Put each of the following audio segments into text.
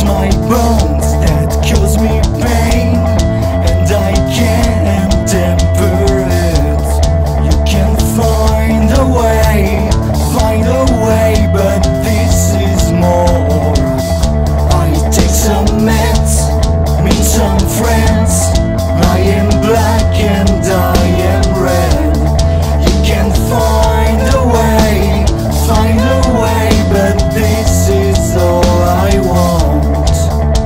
my bones that cause me pain, and I can't temper it. You can find a way, but this is more. I take some meds, meet some friends. I am black and I am red. You can find a way, but this is all I want.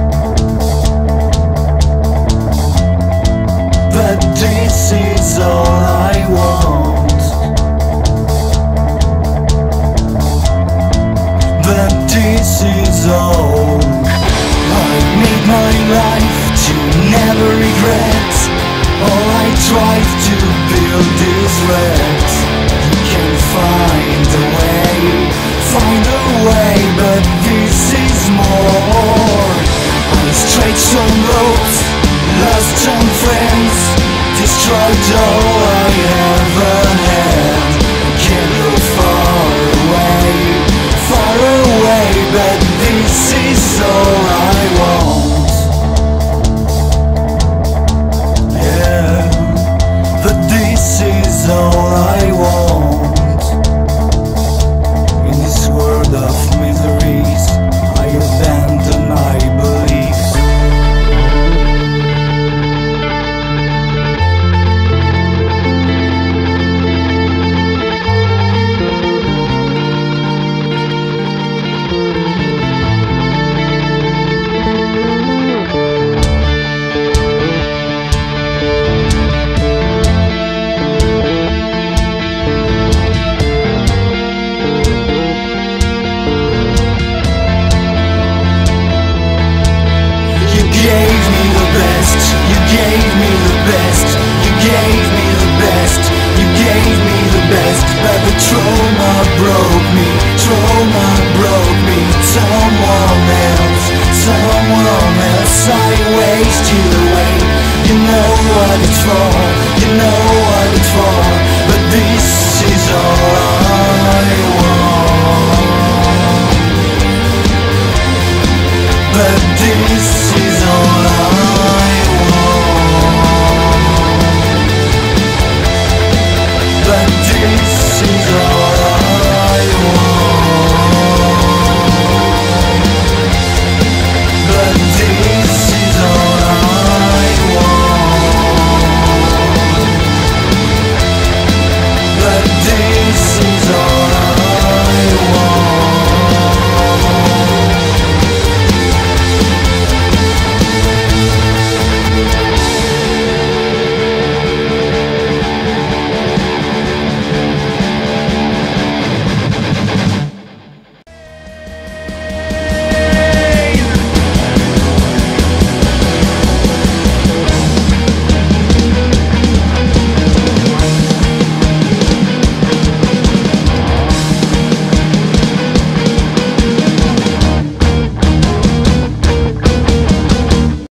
But this is all I want. But this is all. I made my life to never regret. All I tried to build is wrecked. You can find a way, but this is more. I stretched some ropes, lost some friends, destroyed all I ever had. I can't go far away, but this is all I want. Yeah, but this is all I want. In this world of miseries, I abandon my beliefs. But the trauma broke me. Someone else, I wasted away. You know what it's for, but this is all I want. But this